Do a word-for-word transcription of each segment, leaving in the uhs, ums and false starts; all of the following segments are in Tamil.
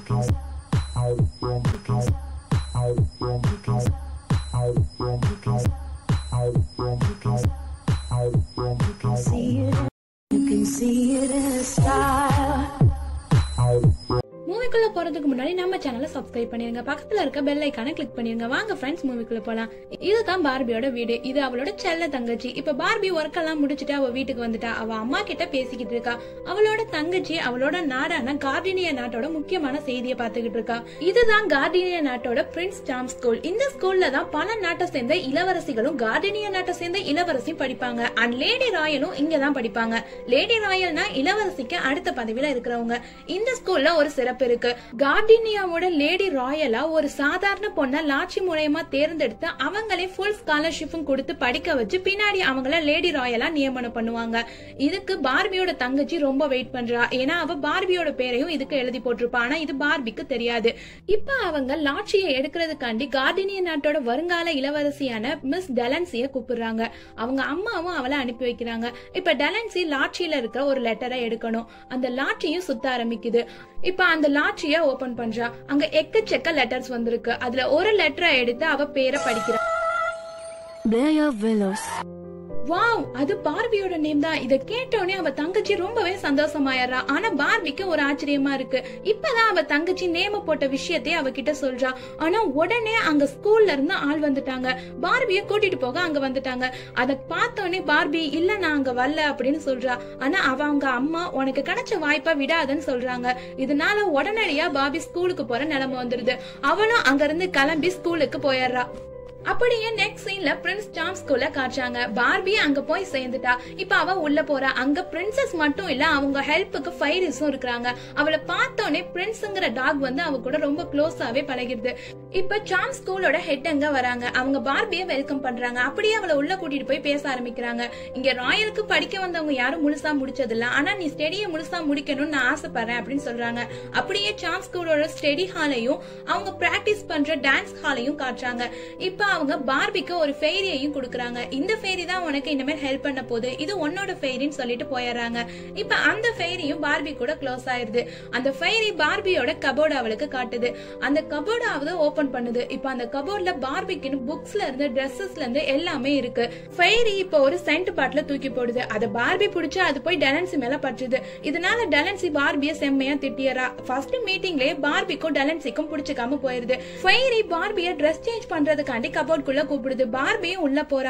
மூவிக்குள்ள போறதுக்கு முன்னாடி நம்ம சேனலை சப்ஸ்கிரைப் பண்ணிருங்க, பக்கத்துல இருக்க பெல் ஐகானை கிளிக் பண்ணிருங்க. வாங்க ஃப்ரெண்ட்ஸ் மூவிக்குள்ள போலாம். இதுதான் பார்பியோட வீடு. இது அவளோட செல்ல தங்கச்சி. இப்ப பார்பி ஒர்க் எல்லாம் முடிச்சுட்டு அவ வீட்டுக்கு வந்துட்டா. அவ அம்மா கிட்ட பேசிக்கிட்டு இருக்கா. அவளோட தங்கச்சி அவளோட நாடான கார்டினியா நாட்டோட முக்கியமான செய்தியை பாத்துக்கிட்டு இருக்கா. இதுதான் கார்டினியா நாட்டோட பிரின்ஸ் சார்ம்ஸ் ஸ்கூல். இந்த ஸ்கூல்ல தான் பல நாட்டை சேர்ந்த இளவரசிகளும் கார்டினியா நாட்டை சேர்ந்த இளவரசியும் படிப்பாங்க. அண்ட் லேடி ராயலும் இங்கதான் படிப்பாங்க. லேடி ராயல்னா இளவரசிக்கு அடுத்த பதவியில இருக்கிறவங்க. இந்த ஸ்கூல்ல ஒரு சிறப்பு இருக்கு. கார்டினியாவோட லேடி ராயலா ஒரு சாதாரண பொண்ண லாட்சி மூலமா தேர்ந்தெடுத்து அவங்களே ஃபுல் ஸ்காலர்ஷிப்பும் கொடுத்து படிக்க வச்சு பின்னாடி அவங்கள லேடி ராயலா நியமனம் பண்ணுவாங்க. இதுக்கு பார்பியோட தங்கச்சி ரொம்ப வெயிட் பண்றா. ஏன்னா அவ பார்பியோட பேரையும் இதுக்கு எழுதி போட்டிருப்பா. ஆனா இது பார்பிக்கு தெரியாது. இப்ப அவங்க லாட்சியை எடுக்கிறதுக்காண்டி கார்டினியா நாட்டோட வருங்கால இளவரசியான மிஸ் டெலன்சிய கூப்பிடுறாங்க. அவங்க அம்மாவும் அவளை அனுப்பி வைக்கிறாங்க. இப்ப டெலன்சி லாட்சியில இருக்கிற ஒரு லெட்டரை எடுக்கணும். அந்த லாட்சியும் சுத்த ஆரம்பிக்குது. இப்ப அந்த லாட்சிய ஓபன் பண்றா. அங்க எக்கச்சக்க லெட்டர்ஸ் வந்திருக்கு. அதுல ஒரு லெட்டரை எடுத்து அவ பேரை படிக்கிறா. வாவ், அது பார்பியோட நேம் தான். இத கேட்டோடனே அவ தங்கச்சி ரொம்பவே சந்தோஷமாயிரா. ஆனா பார்பிக்கு ஒரு ஆச்சரியமா இருக்கு. இப்பதான் அவ தங்கச்சி நேம போட்ட விஷயத்தை அவகிட்ட சொல்றா. ஆனா உடனே அங்க ஸ்கூல்ல இருந்து ஆள் வந்துட்டாங்க. பார்பிய கூட்டிட்டு போக அங்க வந்துட்டாங்க. அத பார்த்தோடனே பார்பி இல்ல நான் அங்க வரல அப்படின்னு சொல்றா. ஆனா அவ அவங்க அம்மா உனக்கு கிடைச்ச வாய்ப்பா விடாதுன்னு சொல்றாங்க. இதனால உடனடியா பார்பி ஸ்கூலுக்கு போற நிலைமை வந்துருது. அவளும் அங்க இருந்து கிளம்பி ஸ்கூலுக்கு போயிடுறா. அப்படியே நெக்ஸ்ட் சீன்ல பிரின்ஸ் சார்ம்ஸ் ஸ்கூல்ல காட்டுறாங்க. பார்பி அங்க போய் சேர்ந்துட்டா. இப்ப அவ உள்ள போறா. அங்க பிரின்சஸ் மட்டும் இல்ல, அவங்க ஹெல்ப்புக்கு ஃபைரிஸும் இருக்காங்க. அவளை பார்த்தோன்னே பிரின்ஸ்ங்கிற டாக் வந்து அவ கூட ரொம்ப க்ளோஸாவே பழகிடுது. இப்ப சார்ம்ஸ் ஸ்கூலோட ஹெட் அங்க வராங்க. அவங்க பார்பிய வெல்கம் பண்றாங்க. அப்படியே அவளை உள்ள கூட்டிட்டு போய் பேச ஆரம்பிக்கிறாங்க. இங்க ராயலுக்கு படிக்க வந்தவங்க யாரும் முழுசா முடிச்சது இல்ல. ஆனா நீ ஸ்டடிய முழுசா முடிக்கணும்னு நான் ஆசைப்படுறேன் அப்படின்னு சொல்றாங்க. அப்படியே சார்ம்ஸ் ஸ்கூலோட ஸ்டடி ஹாலையும் அவங்க பிராக்டிஸ் பண்ற டான்ஸ் ஹாலையும் காட்டுறாங்க. இப்ப அவங்க பார்பிக்கு ஒரு ஃபெயரியையும் கொடுக்கறாங்க. இந்த ஃபெயரி தான் உனக்கு இனிமேல் ஹெல்ப் பண்ண போகுது, இது உன்னோட ஃபெயரின்னு சொல்லிட்டு போயிடுறாங்க. இப்ப அந்த ஃபெயரியும் பார்பி கூட க்ளோஸ் ஆயிருது. அந்த ஃபெயரி பார்பியோட கபோர்டு அவளுக்கு காட்டுது. அந்த கபோர்டாவது ஓபன் பண்ணுது. இப்ப அந்த கபோர்ட்ல பார்பிக்குன்னு புக்ஸ்ல இருந்து ட்ரெஸ்ஸஸ்ல இருந்து எல்லாமே இருக்கு. ஃபெயரி இப்ப ஒரு சென்ட் பாட்டில தூக்கி போடுது. அத பார்பி பிடிச்சு அது போய் டெலன்சி மேல பற்றுது. இதனால டெலன்சி பார்பிய செம்மையா திட்டியறா. ஃபர்ஸ்ட் மீட்டிங்லயே பார்பிக்கும் டெலன்சிக்கும் பிடிச்சிக்காம போயிருது. ஃபெயரி பார்பிய ட்ரெஸ் சேஞ்ச் பண்றதுக்காண்டி கபோர்டுக்குள்ள கூப்பிடுது. பார்பியும் உள்ள போறா.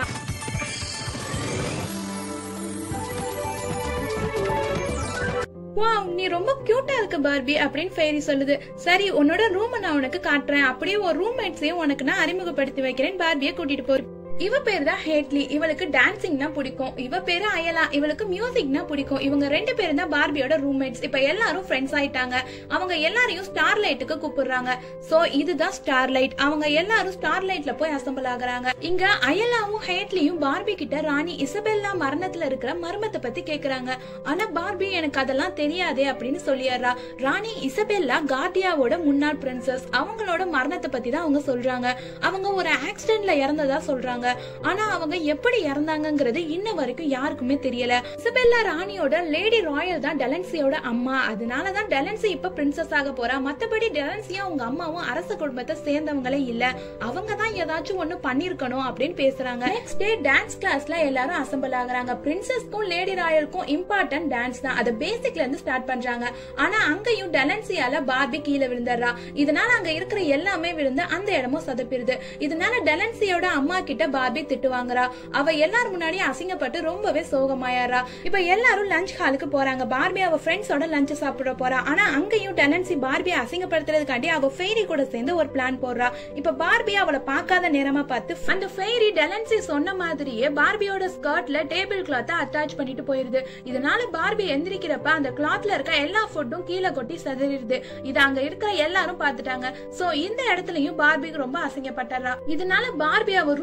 வாவ், நீ ரொம்ப கியூட்டா இருக்க பார்பி அப்படின்னு ஃபெயரி சொல்லுது. சரி, உன்னோட ரூம் நான் உனக்கு காட்டுறேன். அப்படியே ஒரு ரூம்மேட்ஸையும் உனக்கு நான் அறிமுகப்படுத்தி வைக்கிறேன். பார்பியை கூட்டிட்டு போறேன். இவ பேரு தான் ஹேட்லி. இவளுக்கு டான்சிங்னா பிடிக்கும். இவ பேரு அயலா. இவளுக்கு மியூசிக்னா பிடிக்கும். இவங்க ரெண்டு பேரும் தான் பார்பியோட ரூம்மேட்ஸ். இப்ப எல்லாரும் ஃப்ரெண்ட்ஸ் ஆயிட்டாங்க. அவங்க எல்லாரையும் ஸ்டார்லைட்டுக்கு கூப்பிடுறாங்க. சோ இதுதான் ஸ்டார்லைட். அவங்க எல்லாரும் ஸ்டார்லைட்ல போய் அசம்பிள் ஆகுறாங்க. இங்க அயலாவும் ஹேட்லியும் பார்பி கிட்ட ராணி இசபெல்லா மரணத்துல இருக்கிற மர்மத்தை பத்தி கேக்குறாங்க. ஆனா பார்பி எனக்கு அதெல்லாம் தெரியாதே அப்படின்னு சொல்லிடுறா. ராணி இசபெல்லா கார்டியாவோட முன்னாள் பிரின்சஸ். அவங்களோட மரணத்தை பத்தி தான் அவங்க சொல்றாங்க. அவங்க ஒரு ஆக்சிடென்ட்ல இறந்ததா சொல்றாங்க. ஆனா அவங்க எப்படி இறந்தாங்கிறது இன்ன வரைக்கும் யாருக்குமே தெரியல. இசபெல்லா ராணியோட லேடி ராயல் தான் டெலன்சியோட அம்மா. அதனாலதான் டெலன்சி இப்ப பிரின்சஸ் ஆக போறா. மத்தபடி டெலன்சியும் அவங்க அம்மாவும் அரச குடும்பத்தை சேர்ந்தவங்களே இல்ல. அவங்க தான் ஏதாச்சும் ஒண்ணு பண்ணிருக்கணும் அப்படின்னு பேசுறாங்க. நெக்ஸ்ட் டே டான்ஸ் கிளாஸ்ல எல்லாரும் அசம்பிள் ஆகுறாங்க. பிரின்சஸ்க்கும் லேடி ராயலுக்கும் இம்பார்ட்டன்ட் டான்ஸ் தான். அத பேசிக்ல இருந்து ஸ்டார்ட் பண்றாங்க. ஆனா அங்கேயும் டெலன்சியால பார்பி கீழே விழுந்துடுறா. இதனால அங்க இருக்கிற எல்லாமே விழுந்து அந்த இடமும் சொதப்பிடுது. இதனால டெலன்சியோட அம்மா கிட்ட பார்பி திட்டு வாங்குறா. அவ எல்லாரும் முன்னாடி அசிங்கப்பட்டு ரொம்பவே சோகமாயாரா. இப்ப எல்லாரும் லஞ்ச் ஹாலுக்கு போறாங்க. பார்பி அவ ஃப்ரெண்ட்ஸோட லஞ்ச் சாப்பிட போறா. ஆனா அங்கேயும் டெலன்சி பார்பி அசிங்கப்படுத்துறதுக்காண்டி அவ ஃபெயரி கூட சேர்ந்து ஒரு பிளான் போடுறா. இப்ப பார்பி அவளை பார்க்காத நேரமா பார்த்து அந்த ஃபெயரி டெலன்சி சொன்ன மாதிரியே பார்பியோட ஸ்கர்ட்ல டேபிள் கிளாத் அட்டாச் பண்ணிட்டு போயிருது. இதனால பார்பி எந்திரிக்கிறப்ப அந்த கிளாத்ல இருக்க எல்லா ஃபுட்டும் கீழே கொட்டி சதறிடுது. இது அங்க இருக்கிற எல்லாரும் பார்த்துட்டாங்க. சோ இந்த இடத்துலயும் பார்பிக்கு ரொம்ப அசிங்கப்பட்டறா. இதனால பார்பி அவ ரூம்ல படுத்து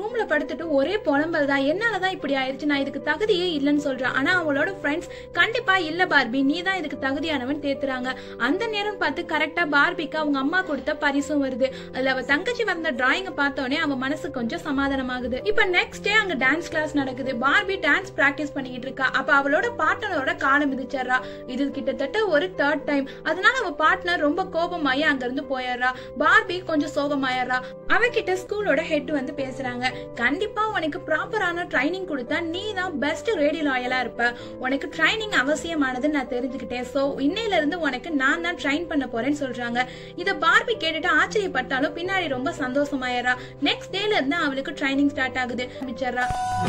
படுத்துட்டு ஒரே புலம்பல் தான், என்னாலதான் இப்படி ஆயிடுச்சு, நான் இதுக்கு தகுதியே இல்லன்னு சொல்றான். ஆனா அவளோட ஃப்ரெண்ட்ஸ் கண்டிப்பா இல்ல பார்பி, நீ தான் இதுக்கு தகுதியானவன் தேத்துறாங்க. அந்த நேரம் பார்த்து கரெக்டா பார்பிக்கு அவங்க அம்மா கொடுத்த பரிசும் வருது. அதுல அவ தங்கச்சி வந்த டிராயிங்க பார்த்தோன்னே அவன் மனசு கொஞ்சம் சமாதானமாகுது. இப்ப நெக்ஸ்ட் டே அங்க டான்ஸ் கிளாஸ் நடக்குது. பார்பி டான்ஸ் பிராக்டிஸ் பண்ணிக்கிட்டு இருக்கா. அப்ப அவளோட பார்ட்னரோட காலம் மிதிச்சிடுறா. இது கிட்டத்தட்ட ஒரு தேர்ட் டைம். அதனால அவ பார்ட்னர் ரொம்ப கோபமாயி அங்க இருந்து போயிடுறா. பார்பி கொஞ்சம் சோகமாயிடுறா. அவகிட்ட ஸ்கூலோட ஹெட் வந்து பேசுறாங்க. கண்டிப்பா உனக்கு ப்ராப்பரான ட்ரைனிங் கொடுத்தா நீ தான் பெஸ்ட் ரேடியோலாயலா இருப்ப. உனக்கு ட்ரைனிங் அவசியமானது நான் தெரிஞ்சுக்கிட்டேன். சோ இன்னையில இருந்து உனக்கு நான் தான் ட்ரைன் பண்ண போறேன்னு சொல்றாங்க. இத பார்பி கேட்டுட்டு ஆச்சரியப்பட்டாலும் பின்னாடி ரொம்ப சந்தோஷமாயிரா. நெக்ஸ்ட் டேல இருந்து அவளுக்கு ட்ரைனிங் ஸ்டார்ட் ஆகுது. ஆரம்பிச்சிடுறா.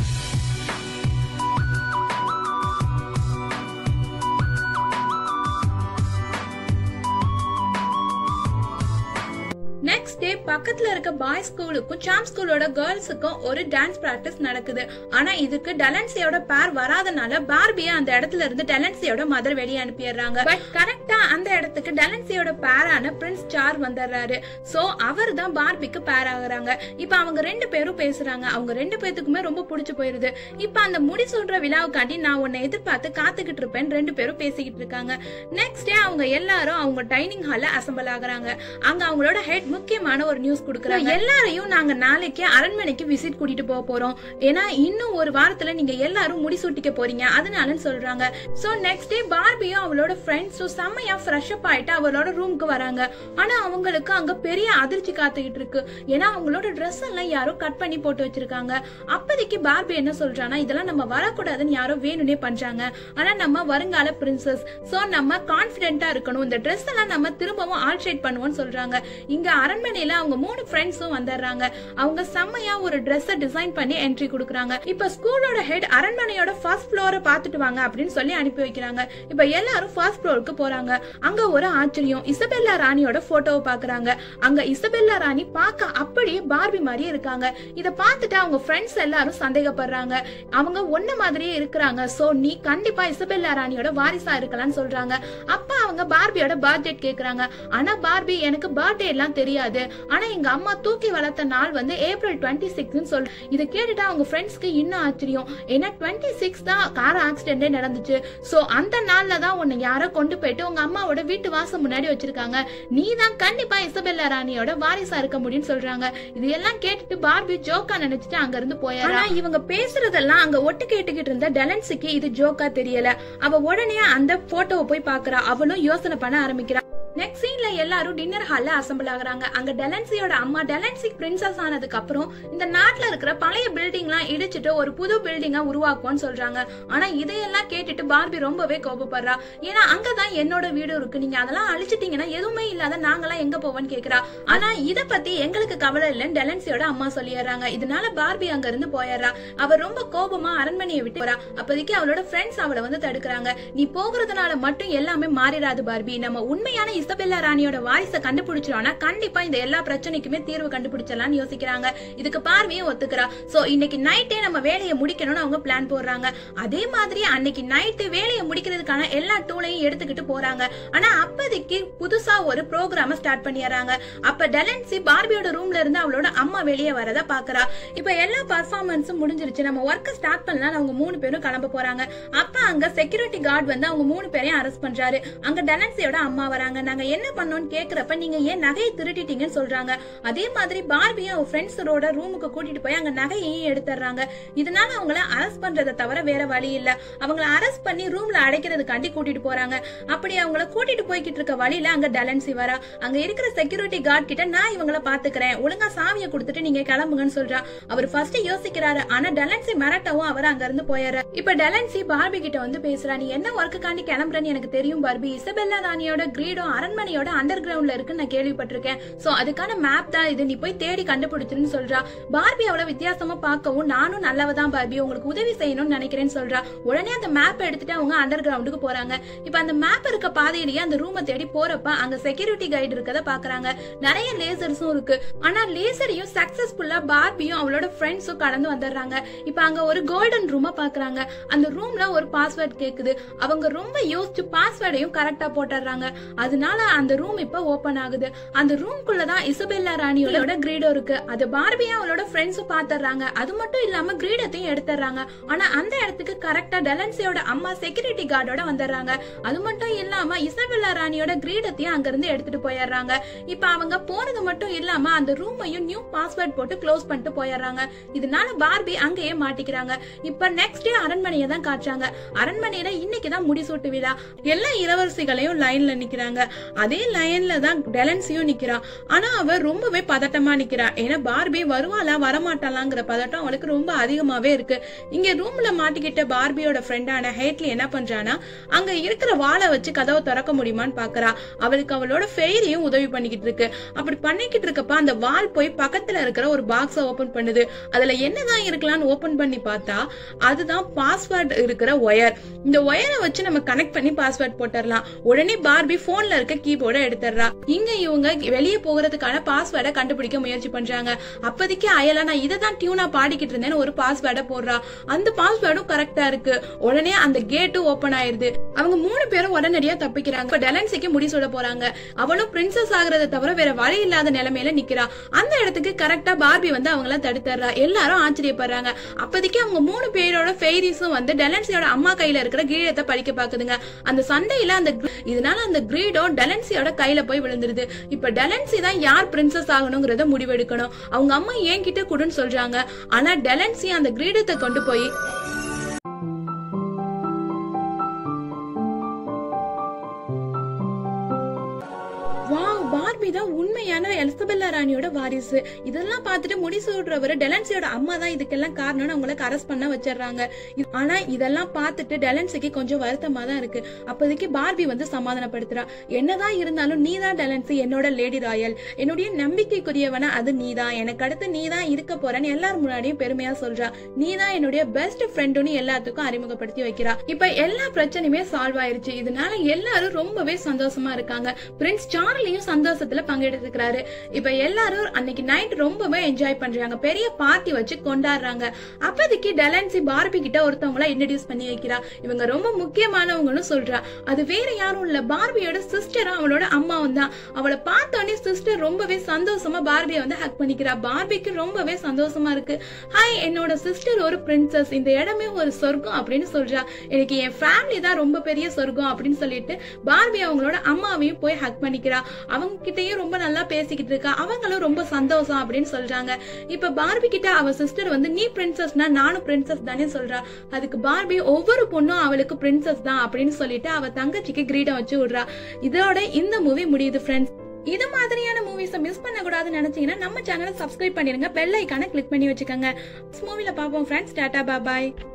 நெக்ஸ்ட் டே பக்கத்துல இருக்க பாய்ஸ் ஸ்கூலுக்கும் சாம் ஸ்கூலோட கேர்ள்ஸுக்கும் ஒரு டான்ஸ் பிராக்டிஸ் நடக்குது. ஆனா இதுக்கு டெலன்சியோட பேர் வராதனால பார்பியா அந்த இடத்துல இருந்து டெலன்சியோட மதர் வெளியே அனுப்பிடுறாங்க. பட் கரெக்டா அந்த இடத்துக்கு டெலன்சியோட பேரான பிரின்ஸ் சார் வந்துடுறாரு. சோ அவர் தான் பார்பிக்கு பேர் ஆகுறாங்க. இப்ப அவங்க ரெண்டு பேரும் பேசுறாங்க. அவங்க ரெண்டு பேத்துக்குமே ரொம்ப பிடிச்சு போயிருது. இப்ப அந்த முடி சொல்ற விழாவுக்காண்டி நான் உன்னை எதிர்பார்த்து காத்துக்கிட்டு இருப்பேன் ரெண்டு பேரும் பேசிக்கிட்டு இருக்காங்க. நெக்ஸ்ட் டே அவங்க எல்லாரும் அவங்க டைனிங் ஹால்ல அசம்பிள் ஆகுறாங்க. அங்க அவங்களோட ஹெட் முக்கியமான ஒரு நியூஸ் கொடுக்கறாங்க. எல்லாரையும் நாங்க நாளைக்கு அரண்மனைக்கு விசிட் கூட்டிட்டு போக போறோம். ஏன்னா இன்னும் ஒரு வாரத்துல நீங்க எல்லாரும் முடிசூட்டிக்க போறீங்க, அதனாலன்னு சொல்றாங்க. சோ நெக்ஸ்ட் டே பார்பியும் அவளோட ஃப்ரெண்ட்ஸும் செம்மையா ஃப்ரெஷ் அப் ஆயிட்டு அவளோட ரூமுக்கு வராங்க. ஆனா அவங்களுக்கு அங்க பெரிய அதிர்ச்சி காத்துக்கிட்டு இருக்கு. ஏன்னா அவங்களோட ட்ரெஸ் எல்லாம் யாரோ கட் பண்ணி போட்டு வச்சிருக்காங்க. அப்போதைக்கு பார்பி என்ன சொல்றானா, இதெல்லாம் நம்ம வரக்கூடாதுன்னு யாரோ வேணும்னே பண்றாங்க. ஆனா நம்ம வருங்கால பிரின்சஸ், சோ நம்ம கான்பிடென்டா இருக்கணும். இந்த ட்ரெஸ் எல்லாம் நம்ம திரும்பவும் ஆல்ட்ரேட் பண்ணுவோம்னு சொல்றாங்க. இங்க அரண்மனையில அவங்க மூணு ஃப்ரெண்ட்ஸும் வந்துடுறாங்க. அவங்க செம்மையா ஒரு ட்ரெஸ் டிசைன் பண்ணி என்ட்ரி கொடுக்கறாங்க. இப்ப ஸ்கூலோட ஹெட் அரண்மனையோட ஃபர்ஸ்ட் ஃப்ளோரை பாத்துட்டு வாங்க அப்படின்னு சொல்லி அனுப்பி வைக்கிறாங்க. இப்ப எல்லாரும் ஃபர்ஸ்ட் ஃப்ளோருக்கு போறாங்க. அங்க ஒரு ஆச்சரியம், இசபெல்லா ராணியோட போட்டோவை பாக்குறாங்க. அங்க இசபெல்லா ராணி பாக்க அப்படியே பார்பி மாதிரியே இருக்காங்க. இத பாத்துட்டு அவங்க ஃப்ரெண்ட்ஸ் எல்லாரும் சந்தேகப்படுறாங்க. அவங்க ஒன்ன மாதிரியே இருக்கிறாங்க. சோ நீ கண்டிப்பா இசபெல்லா ராணியோட வாரிசா இருக்கலாம்னு சொல்றாங்க. அப்ப அவங்க பார்பியோட பர்த்டே கேக்குறாங்க. ஆனா பார்பி எனக்கு பர்த்டே எல்லாம் தெரியாது, ஆனா எங்க அம்மா தூக்கி வளர்த்த நாள் வந்து ஏப்ரல் டுவெண்ட்டி சிக்ஸ் சொல்ற. இத கேட்டுட்டு அவங்க ஃப்ரெண்ட்ஸ்க்கு இன்னும் ஆச்சரியம். ஏன்னா டுவெண்ட்டி சிக்ஸ் தான் கார் ஆக்சிடென்டே நடந்துச்சு. சோ அந்த நாள்ல தான் உன்னை யாரோ கொண்டு போயிட்டு உங்க அம்மாவோட வீட்டு வாசல் முன்னாடி வச்சிருக்காங்க. நீ தான் கண்டிப்பா இசபெல்லா ராணியோட வாரிசா இருக்க முடியும்னு சொல்றாங்க. இது எல்லாம் கேட்டுட்டு பார்பி ஜோக்கா நினைச்சிட்டு அங்க இருந்து போயாரா. இவங்க பேசுறதெல்லாம் அங்க ஒட்டு கேட்டுக்கிட்டு இருந்த டெலன்சிக்கு இது ஜோக்கா தெரியல. அவ உடனே அந்த போட்டோவை போய் பாக்குறா. அவளும் யோசனை பண்ண ஆரம்பிக்கிறா. நெக்ஸ்ட் சீன்ல எல்லாரும் டின்னர் ஹால்ல அசம்பிள் ஆகுறாங்க. அங்க டெலன்சியோட அம்மா டெலன்சி பிரின்சஸ் ஆனதுக்கு அப்புறம் இந்த நாட்டுல இருக்கிற பழைய பில்டிங் எல்லாம் இடிச்சிட்டு ஒரு புது பில்டிங்கா உருவாக்குவோம்னு சொல்றாங்க. ஆனா இதையெல்லாம் கேட்டுட்டு பார்பி ரொம்பவே கோபப்படுறா. ஏன்னா அங்கதான் என்னோட வீடு இருக்கு, நீங்க அதெல்லாம் அழிச்சிட்டீங்கன்னா எதுவுமே இல்லாத நாங்கெல்லாம் எங்க போவோம்னு கேக்குறா. ஆனா இத பத்தி எங்களுக்கு கவலை இல்லைன்னு டெலன்சியோட அம்மா சொல்லிடுறாங்க. இதனால பார்பி அங்க இருந்து போயிடுறா. அவ ரொம்ப கோபமா அரண்மனையை விட்டு போறா. அப்போதைக்கு அவளோட ஃப்ரெண்ட்ஸ் அவளை வந்து தடுக்கிறாங்க. நீ போகிறதுனால மட்டும் எல்லாமே மாறிடாது பார்பி, நம்ம உண்மையான இசபெல்லா ராணியோட வாரிசை கண்டுபிடிச்சிரோம்னா கண்டிப்பா இந்த எல்லா பிரச்சனைக்குமே தீர்வு கண்டுபிடிச்சலாம்னு யோசிக்கிறாங்க. இதுக்கு பார்வையும் ஒத்துக்கிறா. சோ இன்னைக்கு நைட்டே நம்ம வேலையை முடிக்கணும்னு அவங்க பிளான் போடுறாங்க. அதே மாதிரி அன்னைக்கு நைட்டு வேலையை முடிக்கிறதுக்கான எல்லா டூலையும் எடுத்துக்கிட்டு போறாங்க. ஆனா அப்போதைக்கு புதுசா ஒரு ப்ரோக்ராம ஸ்டார்ட் பண்ணிடுறாங்க. அப்ப டெலன்சி பார்பியோட ரூம்ல இருந்து அவளோட அம்மா வெளியே வரத பாக்குறா. இப்ப எல்லா பர்ஃபார்மன்ஸும் முடிஞ்சிருச்சு, நம்ம ஒர்க்க ஸ்டார்ட் பண்ணலாம். அவங்க மூணு பேரும் கிளம்ப போறாங்க. அப்ப அங்க செக்யூரிட்டி கார்டு வந்து அவங்க மூணு பேரையும் அரெஸ்ட் பண்றாரு. அங்க டெலன்சியோட அம்மா வராங்க. நாங்க என்ன பண்ணோம்னு கேக்குறப்ப நீங்க ஏன் நகையை திருட்டிட்டீங்கன்னு சொல்றாங்க. அதே மாதிரி பார்பியும் அவங்க ஃப்ரெண்ட்ஸோட ரூமுக்கு கூட்டிட்டு போய் அங்க நகையையும் எடுத்துறாங்க. இதனால அவங்கள அரெஸ்ட் பண்றதை தவிர வேற வழி இல்ல. அவங்கள அரெஸ்ட் பண்ணி ரூம்ல அடைக்கிறதுக்காண்டி கூட்டிட்டு போறாங்க. அப்படி அவங்கள கூட்டிட்டு போய்கிட்டு இருக்க வழியில அங்க டெலன்சி வரா. அங்க இருக்கிற செக்யூரிட்டி கார்டு கிட்ட நான் இவங்கள பாத்துக்கிறேன், ஒழுங்கா சாவியை கொடுத்துட்டு நீங்க கிளம்புங்கன்னு சொல்றா. அவர் ஃபர்ஸ்ட் யோசிக்கிறாரு. ஆனா டெலன்சி மிரட்டவும் அவர் அங்க இருந்து போயிடுற. இப்ப டெலன்சி பார்பி கிட்ட வந்து பேசுறா. நீ என்ன ஒர்க்குக்காண்டி கிளம்புறன்னு எனக்கு தெரியும் பார்பி, இசபெல்லா ராணியோட கிரீடம் அரண்மனையோட அண்டர் கிரவுண்ட்ல இருக்கு நான் கேள்விப்பட்டிருக்கேன். சோ அதுக்கான மேப் தான் இது, நீ போய் தேடி கண்டுபிடிச்சுன்னு சொல்றா. பார்பி அவளை வித்தியாசமா பார்க்கவும் நானும் நல்லவதான் பார்பி, உங்களுக்கு உதவி செய்யணும்னு நினைக்கிறேன்னு சொல்றா. உடனே அந்த மேப் எடுத்துட்டு அவங்க அண்டர் கிரவுண்டுக்கு போறாங்க. இப்ப அந்த மேப் இருக்க பாதையிலேயே அந்த ரூமை தேடி போறப்ப அங்க செக்யூரிட்டி கைடு இருக்கத பாக்குறாங்க. நிறைய லேசர்ஸும் இருக்கு. ஆனா லேசரையும் சக்சஸ்ஃபுல்லா பார்பியும் அவளோட ஃப்ரெண்ட்ஸும் கடந்து வந்துடுறாங்க. இப்ப அங்க ஒரு கோல்டன் ரூமா பாக்குறாங்க. அந்த ரூம்ல ஒரு பாஸ்வேர்ட் கேக்குது. அவங்க ரொம்ப யோசிச்சு பாஸ்வேர்டையும் கரெக்டா போட்டுறாங்க. அதனால அந்த ரூம் இப்ப ஓபன் ஆகுது. அந்த ரூம்குள்ளதான் இசபெல்லா ராணியோட கிரீடோ இருக்கு. அது பார்பியா அவளோட ஃப்ரெண்ட்ஸும் பாத்துறாங்க. அது மட்டும் இல்லாம கிரீடத்தையும் எடுத்துறாங்க. ஆனா அந்த இடத்துக்கு கரெக்டா டெலன்சியோட அம்மா செக்யூரிட்டி கார்டோட வந்துடுறாங்க. அது மட்டும் இல்லாம இசபெல்லா ராணியோட கிரீடத்தையும் அங்க இருந்து எடுத்துட்டு போயிடுறாங்க. இப்ப அவங்க போனது மட்டும் இல்லாம அந்த ரூமையும் நியூ பாஸ்வேர்ட் போட்டு க்ளோஸ் பண்ணிட்டு போயிடுறாங்க. இதனால பார்பி அங்கேயே மாட்டிக்கிறாங்க. இப்ப நெக்ஸ்ட் டே அரண்மனையை தான் காட்டுறாங்க. அரண்மனையில இன்னைக்குதான் முடிசூட்டு விழா. எல்லா இளவரசிகளையும் லைன்ல நிக்கிறாங்க. அதே லைன்ல தான் டெலன்சியும் நிக்கிறா. ஆனா அவ ரொம்பவே பதட்டமா நிக்கிறா. ஏன்னா பார்பி வருவாளா வரமாட்டாளாங்கிற பதட்டம் அவளுக்கு ரொம்ப அதிகமாவே இருக்கு. இங்க ரூம்ல மாட்டிக்கிட்ட பார்பியோட ஃப்ரெண்டான ஹேட்லி என்ன பண்றானா, அங்க இருக்கிற வாளை வச்சு கதவை திறக்க முடியுமான்னு பாக்குறா. அவளுக்கு அவளோட ஃபெயரியும் உதவி பண்ணிக்கிட்டு இருக்கு. அப்படி பண்ணிக்கிட்டு இருக்கப்ப அந்த வால் போய் பக்கத்துல இருக்கிற ஒரு பாக்ஸ ஓபன் பண்ணுது. அதுல என்னதான் இருக்கலாம்னு ஓபன் பண்ணி பார்த்தா அதுதான் பாஸ்வேர்ட் இருக்கிற ஒயர். இந்த ஒயரை வச்சு நம்ம கனெக்ட் பண்ணி பாஸ்வேர்ட் போட்டுடலாம். உடனே பார்பி போன்ல இருக்க கீபோர்டை எடுத்துறா. இங்க இவங்க வெளியே போகிறதுக்கான பாஸ்வேர்டை கண்டுபிடிக்க முயற்சி பண்றாங்க. அப்போதைக்கு அயலா நான் இதை தான் டியூனா பாடிக்கிட்டு இருந்தேன்னு ஒரு பாஸ்வேர்டை போடுறா. அந்த பாஸ்வேர்டும் கரெக்டா இருக்கு. உடனே அந்த கேட்டும் ஓபன் ஆயிருது. அவங்க மூணு பேரும் உடனடியா தப்பிக்கிறாங்க. இப்ப டெலன்சிக்கு முடிசூட போறாங்க. அவளும் பிரின்சஸ் ஆகிறத தவிர வேற வழி இல்லாத நிலைமையில நிக்கிறா. அந்த இடத்துக்கு கரெக்டா பார்பி வந்து அவங்கள தடுத்துறா. எல்லாரும் ஆச்சரியப்படுறாங்க. அப்போதைக்கு அவங்க மூணு பேரோட ஃபெயரிஸும் வந்து டெலன்சியோட அம்மா கையில இருக்கிற கிரீடத்தை பறிக்க பாக்குதுங்க. அந்த சண்டையில அந்த இதனால அந்த கிரீடோ டெலன்சியோட கையில போய் விழுந்துருது. இப்ப டெலன்சி தான் யார் பிரின்சஸ் ஆகணும்ங்கறத முடிவெடுக்கணும். அவங்க அம்மா ஏன் கிட்ட குடுன்னு சொல்றாங்க. ஆனா டெலன்சி அந்த கிரீடத்தை கொண்டு போய் பார்பி தான் உண்மையான எலிசபெல்லா ராணியோட வாரிசு. இதெல்லாம் பார்த்துட்டு முடிசூடுறவர் டெலன்சியோட அம்மா தான் இதுக்கெல்லாம் காரணம்னு அவங்களுக்கு அரெஸ்ட் பண்ண வச்சிடறாங்க. ஆனா இதெல்லாம் பார்த்துட்டு டெலன்சிக்கு கொஞ்சம் வருத்தமா தான் இருக்கு. அப்போதைக்கு பார்பி வந்து சமாதானப்படுத்துறா. என்னதான் இருந்தாலும் நீதான் டெலன்சி என்னோட லேடி ராயல், என்னுடைய நம்பிக்கைக்குரியவன அது நீதான், எனக்கு அடுத்து நீதான் இருக்க போறேன்னு எல்லாரும் முன்னாடியும் பெருமையா சொல்றா. நீதான் என்னுடைய பெஸ்ட் ஃப்ரெண்டுன்னு எல்லாத்துக்கும் அறிமுகப்படுத்தி வைக்கிறா. இப்ப எல்லா பிரச்சனையுமே சால்வ் ஆயிருச்சு. இதனால எல்லாரும் ரொம்பவே சந்தோஷமா இருக்காங்க. பிரின்ஸ் சார்லியும் சந்தோஷத்துல பங்கெடுத்துக்கிறாரு. இப்ப எல்லாரும் அன்னைக்கு நைட் ரொம்பவே என்ஜாய் பண்றாங்க. பெரிய பார்ட்டி வச்சு கொண்டாடுறாங்க. அப்போதைக்கு டெலன்சி பார்பி கிட்ட ஒருத்தவங்கள இன்ட்ரோடியூஸ் பண்ணி வைக்கிறா. இவங்க ரொம்ப முக்கியமானவங்கன்னு சொல்றா. அது வேற யாரும் இல்ல, பார்பியோட சிஸ்டரும் அவளோட அம்மாவும் தான். அவளை பார்த்தோன்னே சிஸ்டர் ரொம்பவே சந்தோஷமா பார்பியை வந்து ஹக் பண்ணிக்கிறா. பார்பிக்கு ரொம்பவே சந்தோஷமா இருக்கு. ஹாய், என்னோட சிஸ்டர் ஒரு பிரின்சஸ், இந்த இடமே ஒரு சொர்க்கம் அப்படின்னு சொல்றா. எனக்கு என் ஃபேமிலி தான் ரொம்ப பெரிய சொர்க்கம் அப்படின்னு சொல்லிட்டு பார்பி அவங்களோட அம்மாவையும் போய் ஹக் பண்ணிக்கிறா. அவங்க கிட்டயும் ரொம்ப நல்லா பேசிக்கிட்டு இருக்கா. அவங்களும் ரொம்ப சந்தோஷம் அப்படின்னு சொல்றாங்க. இப்ப பார்பி கிட்ட அவ சிஸ்டர் வந்து நீ பிரின்சஸ்னா நானும் பிரின்சஸ் தானே சொல்றா. அதுக்கு பார்பி ஒவ்வொரு பொண்ணும் அவளுக்கு பிரின்சஸ் தான் அப்படின்னு சொல்லிட்டு அவ தங்கச்சிக்கு கிரீடம் வச்சு விடுறா. இதோட இந்த மூவி முடியுது ஃப்ரெண்ட்ஸ். இது மாதிரியான மூவிஸை மிஸ் பண்ண கூடாதுன்னு நினைச்சீங்கன்னா நம்ம சேனலை சப்ஸ்கிரைப் பண்ணிருங்க. பெல் ஐகானை கிளிக் பண்ணி வச்சுக்கோங்க. மூவில பாப்போம் ஃப்ரெண்ட்ஸ். டாடா பாய்.